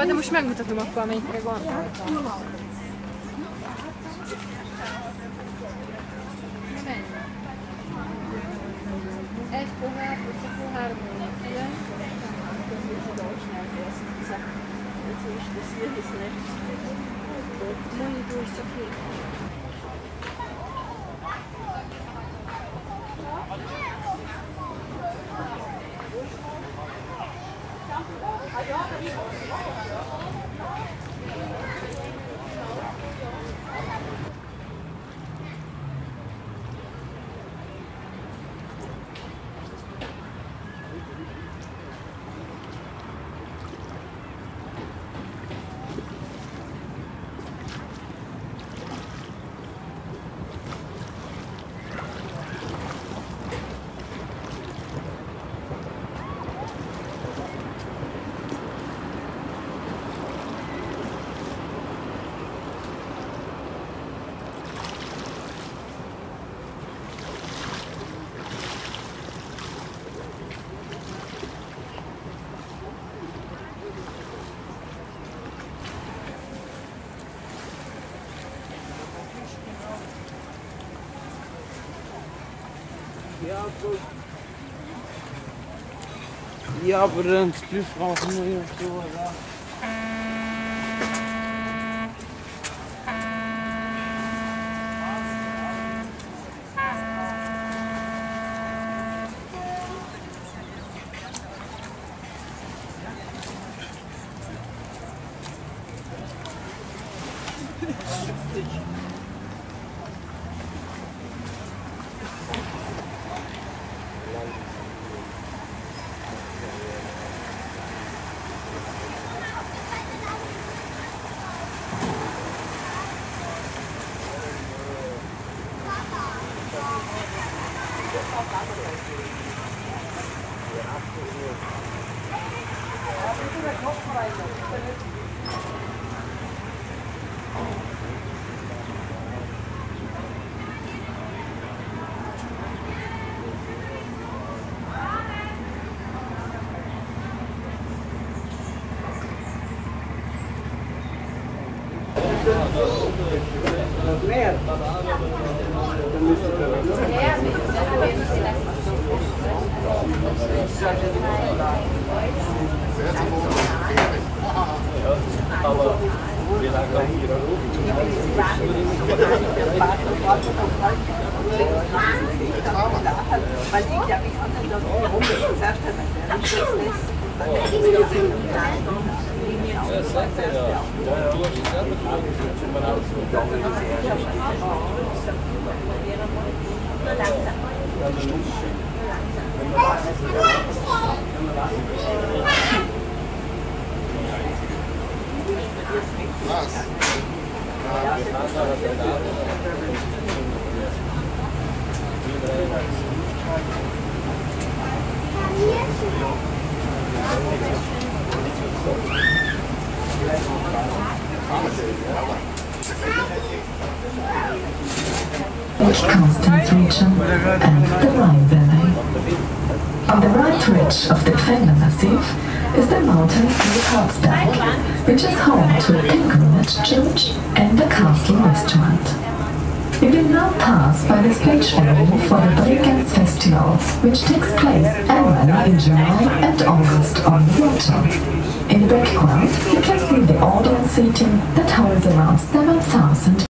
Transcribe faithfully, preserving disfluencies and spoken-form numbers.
Jó, de most megmutatom akkor, amelyikre gondoltam. Egy pohár, öt pohár, null. Monitor csak hét. Ja, gut. Ja, aber dann das Glück brauchen wir ja so, ja. Mehr? Dann müsste Aber wie lange noch hier? Weil ich ja mich anderen Leuten gesagt habe, Constance region and the Rhine Valley. On the right ridge of the Pfänder Massif is the mountain Karlsberg, which is home to a pilgrimage church and a castle restaurant. We will now pass by the stage venue for the Bregenz Festival, which takes place annually in July and August on the water. In the background, you can see the audience seating that holds around seven thousand